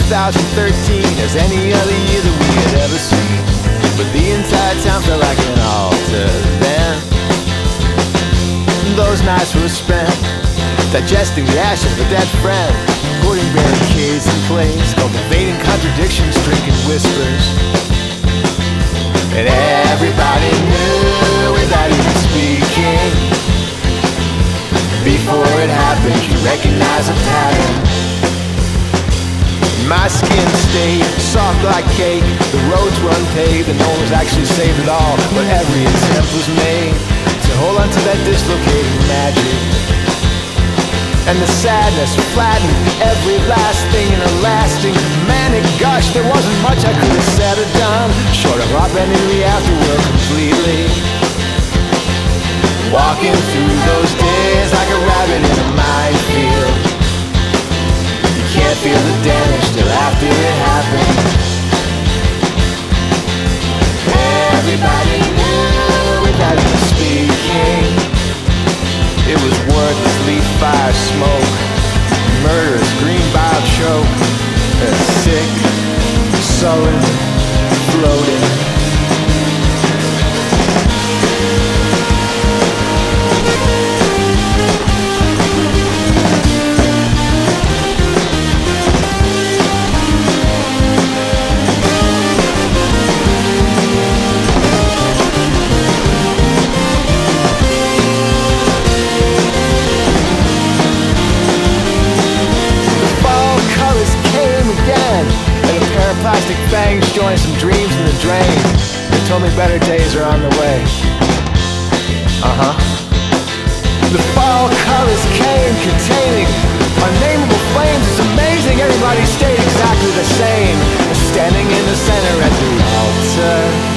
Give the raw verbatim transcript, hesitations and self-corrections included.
thousand thirteen as any other year that we had ever seen. But the entire town felt like an altar then. Those nights were spent digesting the ashes of a dead friend, putting barricades in place, cultivating contradictions, drinking whispers. And everybody knew without even speaking. Before it happened, you recognize a pattern. My skin stayed soft like cake. The roads were unpaved and no one was actually saved at all. But every attempt was made to hold on to that dislocating magic. And the sadness flattened every last thing in a lasting manic gush. There wasn't much I could have said or done, short of upending the afterworld completely. Walking through those days like a rabbit in a minefield. You can't feel the damage till after it happened. Everybody knew without even speaking. It was wordless leaf fire smoke, murderous green bile choke, and sick, sullen, floating. Plastic fangs joined some dreams in the drain. They told me better days are on the way. Uh-huh. The fall colors came containing unnameable flames. It's amazing everybody stayed exactly the same, standing in the center at the altar.